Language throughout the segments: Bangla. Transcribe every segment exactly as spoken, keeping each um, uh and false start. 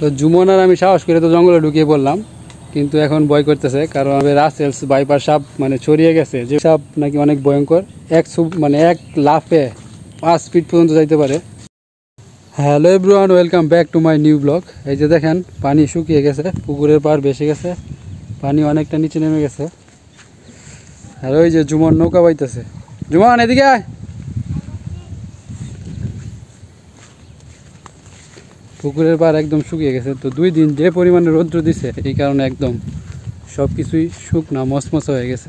তো জুমন আর আমি সাহস করে তো জঙ্গলে ঢুকিয়ে পড়লাম, কিন্তু এখন ভয় করতেছে কারণ রাসেলস ভাইপার সাপ মানে ছড়িয়ে গেছে, যে সাপ নাকি অনেক ভয়ঙ্কর, এক মানে এক লাফে পাঁচ ফিট পর্যন্ত যাইতে পারে। Hello everyone, welcome back to my new blog. এই যে দেখেন পানি শুকিয়ে গেছে, পুকুরের পার বেশি গেছে, পানি অনেকটা নিচে নেমে গেছে। আর ওই যে জুমন নৌকা বাইতেছে। জুমন এদিকে আয়। পুকুরের পার একদম শুকিয়ে গেছে, তো দুই দিন যে পরিমাণে রৌদ্র দিছে এই কারণে একদম সব কিছুই শুকনা মসমস হয়ে গেছে।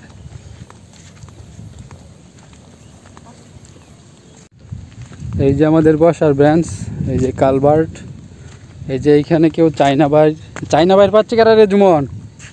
এই যে আমাদের বসার ব্রাঞ্চ, এই যে কালভার্ট, এই যে এইখানে কেউ চাইনা বাইর চাইনা বাইর পাচ্ছে কারা রে জুমন?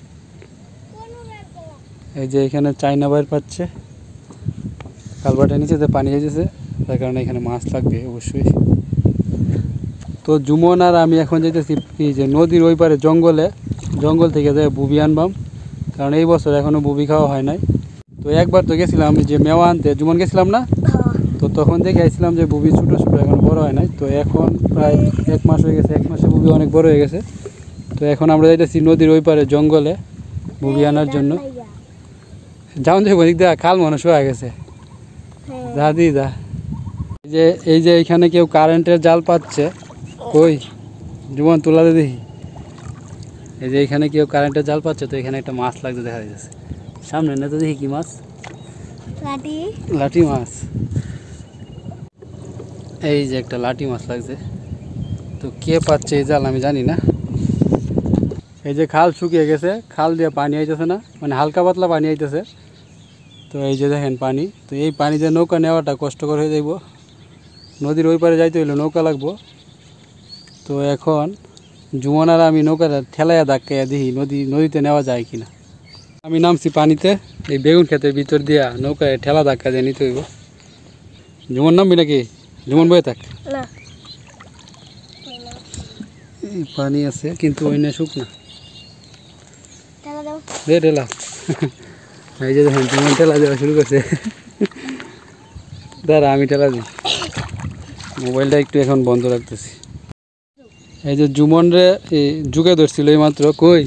এই যে এখানে চাইনা বাইর পাচ্ছে, কালভার্টের নিচেতে পানি এসেছে, তার কারণে এখানে মাছ লাগবে অবশ্যই। তো জুমন আর আমি এখন যেতেছি এই যে নদীর ওই পারে জঙ্গলে, জঙ্গল থেকে যাই বুবি আনবাম, কারণ এই বছর এখনও বুবি খাওয়া হয় নাই। তো একবার তো গেছিলাম যে মেওয়া আনতে, জুমন গেছিলাম না, তো তখন দেখে আসছিলাম যে বুবি ছোটো ছোটো এখন বড় হয় নাই। তো এখন প্রায় এক মাস হয়ে গেছে, এক মাসে বুবি অনেক বড় হয়ে গেছে। তো এখন আমরা যাইতেছি নদীর ওই পারে জঙ্গলে বুবি আনার জন্য। যাওন দেখবো দিক দেখ খাল মানুষ হয়ে গেছে, যা দি যা। এই যে এই যে এইখানে কেউ কারেন্টের জাল পাচ্ছে, কই জুমন তোলা দে দেখি। এই যে এখানে কেউ কারেন্টের জাল পাচ্ছে, তো এখানে একটা মাছ লাগতে দেখা যাচ্ছে সামনে, না তো দেখি কি মাছ, লাঠি লাঠি মাছ। এই যে একটা লাঠি মাছ লাগছে, তো কে পাচ্ছে এই জাল আমি জানি না। এই যে খাল শুকিয়ে গেছে, খাল দিয়ে পানি আইতেছে না, মানে হালকা পাতলা পানি আইতেছে। তো এই যে দেখেন পানি, তো এই পানিতে নৌকা নেওয়াটা কষ্টকর হয়ে যাইব, নদীর ওই পারে যাইতে হইলে নৌকা লাগবো। তো এখন জুমন আর আমি নৌকাটা ঠেলাইয়া ধাক্কাইয়া দেখি নদী নদীতে নেওয়া যায় কিনা। আমি নামছি পানিতে, এই বেগুন ক্ষেতের ভিতর দিয়া নৌকায় ঠেলা ধাক্কা দিয়ে নিতে হইব। জুমন নামবি নাকি? জুমন বয়ে থাক, এই পানি আছে কিন্তু ওই না শুকনা, দে ঠেলা। এই যে দেখেন জুমন ঠেলা দেওয়া শুরু করছে, দাঁড়া আমি ঠেলা দিই, মোবাইলটা একটু এখন বন্ধ রাখতেছি। এই যে জুমন রে যুগে ধরছিল এই মাত্র, কই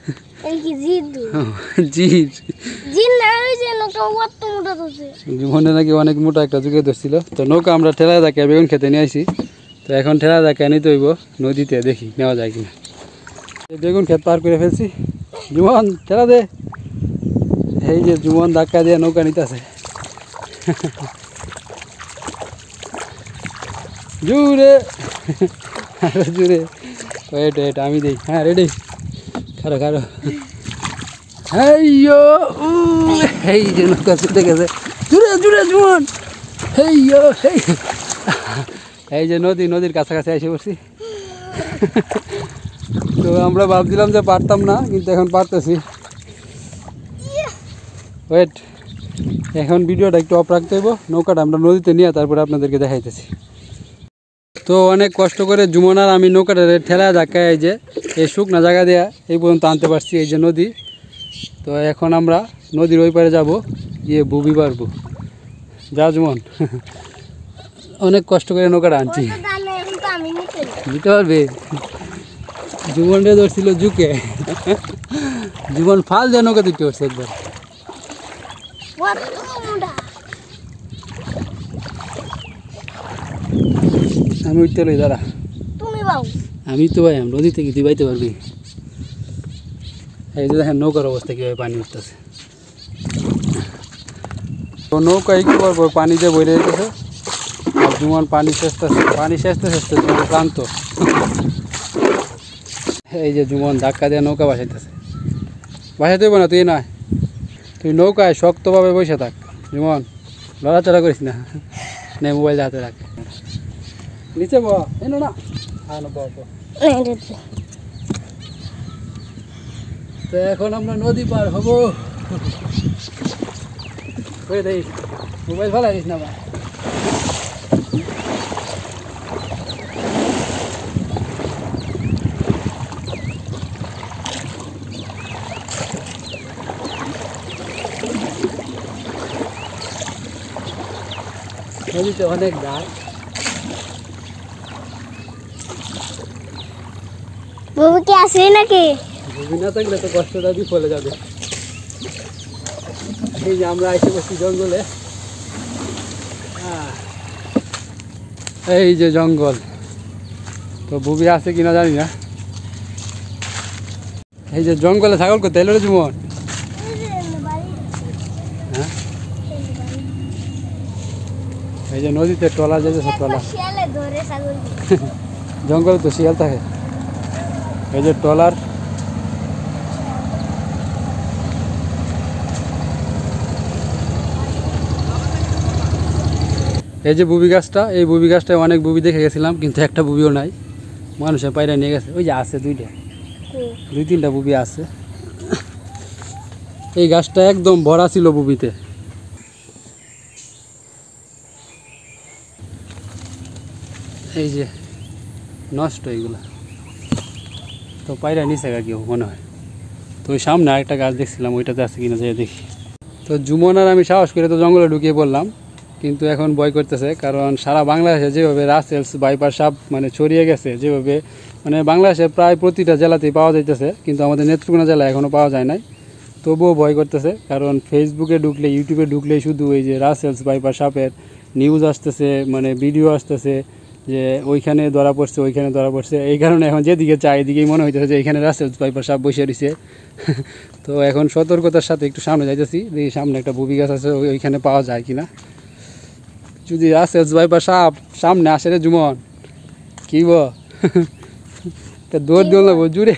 জুমনে নাকি অনেক মোটা একটা যুগে ধরছিল। তো নৌকা আমরা ঠেলা দেখে বেগুন খেতে নিয়ে আসি, তো এখন ঠেলা দেখে নিতে হইব নদীতে, দেখি নেওয়া যায় কিনা। বেগুন ক্ষেত পার করে ফেলছি, জুমন ঠেলা দে। এই যে জুমন ধাক্কা দিয়ে নৌকা নিতেছে জুড়ে জুড়ে, ওয়েট ওয়েট আমি দিই, হ্যাঁ রেডি, খারো খারো। এই যে নৌকা ছুটে গেছে, জুড়ে জুড়ে জুমন, এই যে নদী, নদীর কাছাকাছি এসে পড়ছি। তো আমরা ভাবছিলাম যে পারতাম না, কিন্তু এখন পারতেছি। ওয়েট, এখন ভিডিওটা একটু অফ রাখতে হইব, নৌকাটা আমরা নদীতে নিয়ে তারপরে আপনাদেরকে দেখাইতেছি। তো অনেক কষ্ট করে জুমন আর আমি নৌকাটা ঠেলা ধাক্কায় এই যে এই শুকনা জায়গা দেওয়া এই পর্যন্ত আনতে পারছি, এই যে নদী। তো এখন আমরা নদীর ওই পারে যাবো, গিয়ে বুবি পারবো। যা জুমন, অনেক কষ্ট করে নৌকাটা আনছি, নিতে পারবে? জুমন রে ধরছিল জুকে, জুমন ফাল দিয়ে নৌকা দিতে পারছে একবার। আমি উঠতে লই, দাঁড়া আমি তো ভাই নদী থেকে তুই বাইতে পারবি। এই যে দেখেন নৌকার অবস্থা কীভাবে পানি উঠতেছে। তো নৌকা একটু পর পর পানি দিয়ে বইরে যেতেছে, আর জুমন পানি শেষতেছে, পানি শেষতে শেষতে জুমন ক্লান্ত। এই যে জুমন ধাক্কা দিয়ে নৌকা বাসাইতেছে, বাসাইতে হইব না তুই নয়, তুই নৌকায় শক্তভাবে বসে থাক জুমন, লড়াচড়া করিস না, নে মোবাইল হাতে রাখ, নিচে ব এনো না। তো এখন আমরা নদী পার হবো, মোবাইল ফেলা দিস না ভাই। নদীতে অনেক গাছ, বুবি কি আসে নাকি? বুবি না থাকলে তো কষ্টটা বিফলে যাবে। এই যে আমরা এসে বসছি জঙ্গলে, এই যে জঙ্গল, তো বুবি আছে কিনা জানি না। এই যে জঙ্গলে ছাগল করতে এলো রে জীবন। হ্যাঁ, এই যে নদীতে ট্রলার যেতেছে, ট্রলার। জঙ্গলে তো শিয়াল থাকে। এই যে ট্রলার, এই যে বুবি গাছটা, এই বুবি গাছটায় অনেক বুবি দেখে গেছিলাম, কিন্তু একটা বুবিও নাই, মানুষের পায়রা নিয়ে গেছে। ওই যে আছে দুইটা, দুই তিনটা বুবি আছে। এই গাছটা একদম ভরা ছিল বুবিতে। এই যে নষ্ট এইগুলা, তো পায়রা নিচে গা কেউ মনে হয়। তো ওই সামনে আরেকটা গাছ দেখছিলাম, ওইটাতে আছে কিনা যাই দেখি। তো জুমন আর আমি সাহস করে তো জঙ্গলে ঢুকিয়ে পড়লাম, কিন্তু এখন ভয় করতেছে, কারণ সারা বাংলাদেশে যেভাবে রাসেলস ভাইপার সাপ মানে ছড়িয়ে গেছে, যেভাবে মানে বাংলাদেশে প্রায় প্রতিটা জেলাতেই পাওয়া যাইতেছে, কিন্তু আমাদের নেত্রকোনা জেলায় এখনও পাওয়া যায় নাই। তবুও ভয় করতেছে, কারণ ফেসবুকে ঢুকলে, ইউটিউবে ঢুকলেই শুধু এই যে রাসেলস ভাইপার সাপের নিউজ আসতেছে, মানে ভিডিও আসতেছে যে ওইখানে ধরা পড়ছে, ওইখানে ধরা পড়ছে। এই কারণে এখন যেদিকে চাই এদিকেই মনে হইতেছে যে এইখানে রাসেলস ভাইপার সাপ বসে রয়েছে। তো এখন সতর্কতার সাথে একটু সামনে যাইতেছি, দেখি সামনে একটা বুবি গাছ আছে, ওইখানে পাওয়া যায় কিনা। যদি রাসেলস ভাইপার সাপ সামনে আসে রে জুমন, কি বো দৌড় দিল না জুড়ে,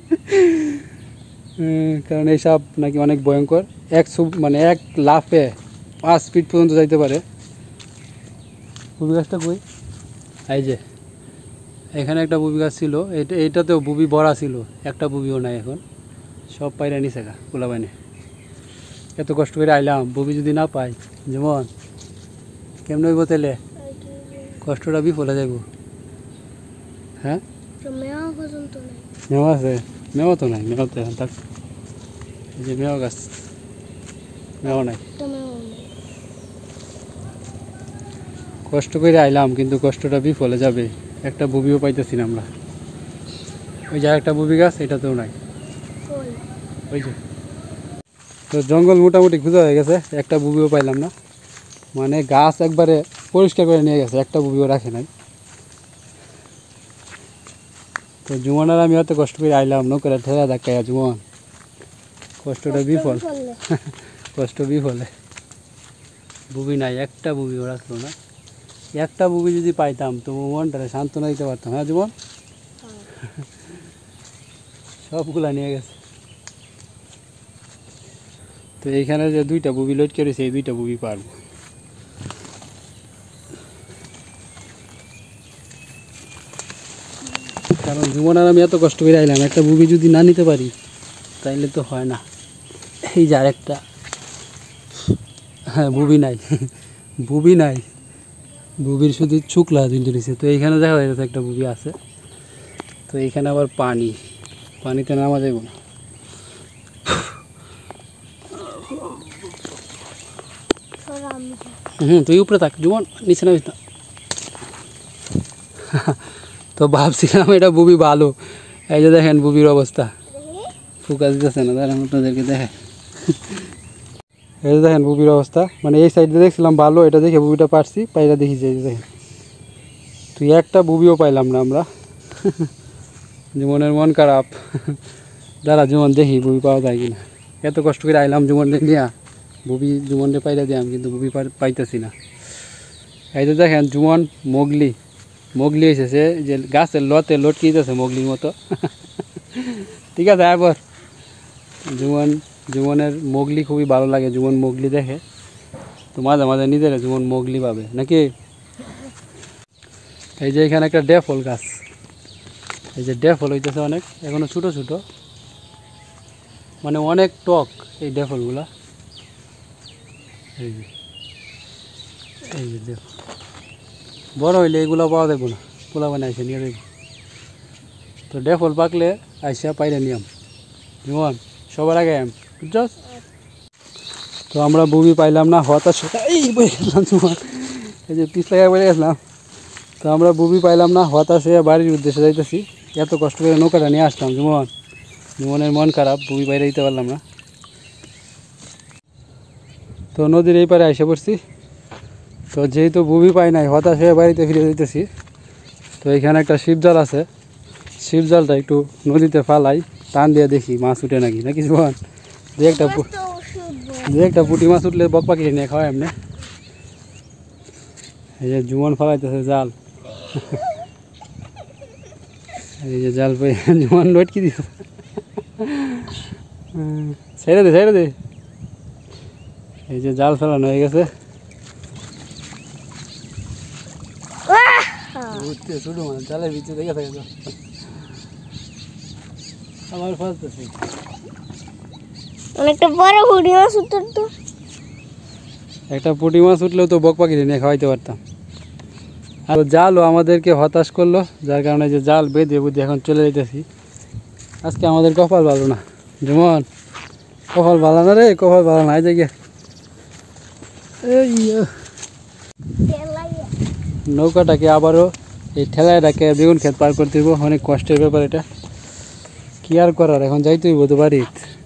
কারণ এই সাপ নাকি অনেক ভয়ঙ্কর। এক মানে এক লাফে পাঁচ ফিট পর্যন্ত যাইতে পারে। বুবি গাছটা কই? এই যে এখানে একটা বুবি গাছ ছিল, এটা এইটাতেও বুবি ভরা ছিল, একটা বুবিও নাই এখন, সব পায়রা নিচে গা পোলা বাইনে। এত কষ্ট করে আইলাম, বুবি যদি না পাই যেমন কেমন হইব তাহলে? কষ্টটা বিফলে যাইব। হ্যাঁ, মেও আছে? মেও তো নাই, মেও তো এখন থাক। এই যে মেও গাছ, মেও নাই। কষ্ট করে আইলাম, কিন্তু কষ্টটা বিফলে যাবে। একটা বুবিও পাইতেছি না আমরা। ওই যে একটা বুবি গাছ, এটাতেও নাই। ওই যে, তো জঙ্গল মোটামুটি খুঁজা হয়ে গেছে, একটা বুবিও পাইলাম না। মানে গাছ একবারে পরিষ্কার করে নিয়ে গেছে, একটা বুবিও রাখে নাই। তো জুমন আর আমি অত কষ্ট করে আইলাম, নৌকাটা ঠেলা ধাক্কাইয়া জুমন, কষ্টটা বিফল, কষ্ট বিফলে। বুবি নাই, একটা বুবিও রাখলো না। একটা বুবি যদি পাইতাম তো মনটারে সান্ত্বনা দিতে পারতাম। হ্যাঁ জুমন, সবগুলা নিয়ে গেছে। তো এইখানে যে দুইটা বুবি লোড করেছে, এই দুইটা বুবি পারবো। কারণ জুমন আর আমি এত কষ্ট করে আইলাম, একটা বুবি যদি না নিতে পারি তাইলে তো হয় না। এই যে আরেকটা, হ্যাঁ বুবি নাই, বুবি নাই, বুবির শুধু শুকলা দিয়েছে। তো এইখানে দেখা যাচ্ছে একটা বুবি আছে। তো এইখানে আবার পানি, পানিতে নামা যাইব না। হুম, তুই উপরে থাক জুমন, নিচে নামিস না। তো ভাবছিলাম এটা বুবি ভালো। এই যে দেখেন বুবির অবস্থা, ফোকাস দিতেছে না, দাঁড়ান আপনাদেরকে দেখেন। এই যে দেখেন বুবির অবস্থা, মানে এই সাইডে দেখছিলাম ভালো, এটা দেখে বুবিটা পারছি, পাইরা দেখি যে দেখেন তুই একটা বুবিও পাইলাম না আমরা। জীবনের মন খারাপ। দাঁড়া জীবন দেখি বুবি পাওয়া যায় কিনা। এত কষ্ট করে আইলাম জীবনকে নিয়ে, বুবি জীবনকে পাইরা দিলাম, কিন্তু বুবি পাইতেছি না। এই যে দেখেন জুমন মোগলি, মোগলি এসেছে যে গাছের লতে লটকে দিতেছে মোগলির মতো। ঠিক আছে এবার জুমন, জুমনের মোগলি খুবই ভালো লাগে, জুমন মোগলি দেখে তো মাঝে মাঝে নিজেরা জুমন মোগলি পাবে নাকি। এই যে এখানে একটা ডেফল গাছ, এই যে ডেফল হইতেছে অনেক, এখনো ছোটো ছোটো, মানে অনেক টক এই ডেফলগুলা। এই যে এই যে ডেফল বড় হইলে এগুলো পাওয়া যাবো না, পোলা বানে আইসে নিয়ে যাবো। তো ডেফল পাকলে আইসা পাইলে নিয়ম জীবন সবার আগে বুঝছস। তো আমরা বুবি পাইলাম না, হতাশ এই বই গেলাম জীবন, এই যে পিছলা বলে গেছিলাম। তো আমরা বুবি পাইলাম না, হতাশ হয়ে বাড়ির উদ্দেশ্যে যাইতেছি। এত কষ্ট করে নৌকাটা নিয়ে আসলাম জুমন, জুমনের মন খারাপ, বুবি বাইরে দিতে পারলাম না। তো নদীর এই পারে এসে পড়ছি। তো যেহেতু বুবি পাই নাই, হতাশ হয়ে বাড়িতে ফিরে যেতেছি। তো এখানে একটা শিব জাল আছে, শিব জালটা একটু নদীতে ফালাই, টান দিয়ে দেখি মাছ উঠে নাকি, নাকি জুমন? যে একটা যে একটা পুঁটি মাছ উঠলে বক পাখি নিয়ে খাওয়া এমনি। এই যে জুমন ফালাইতেছে জাল, এই যে জাল পেয়ে জুমন লটকি দিছে, ছেড়ে দে ছেড়ে দে। এই যে জাল ফেলানো হয়ে গেছে, উঠতে ছোটো মাছ জালের ভিতরে দেখে থাকে তো আবার ফেলতেছে। অনেকটা বড় পুঁটি মাছ উঠতো তো, একটা পুঁটি মাছ উঠলেও তো বক পাখি নিয়ে খাওয়াইতে পারতাম। আর জালও আমাদেরকে হতাশ করলো, যার কারণে যে জাল বেঁধে বুঝে এখন চলে যেতেছি। আজকে আমাদের কপাল ভালো না যেমন, কপাল ভালো না রে, কপাল ভালো না। এই যে এই নৌকাটাকে আবারও এই ঠেলাটাকে বেগুন ক্ষেত পার করতে হইব, অনেক কষ্টের ব্যাপার এটা, কি আর করার, এখন যাইতে হইব তো বাড়ি।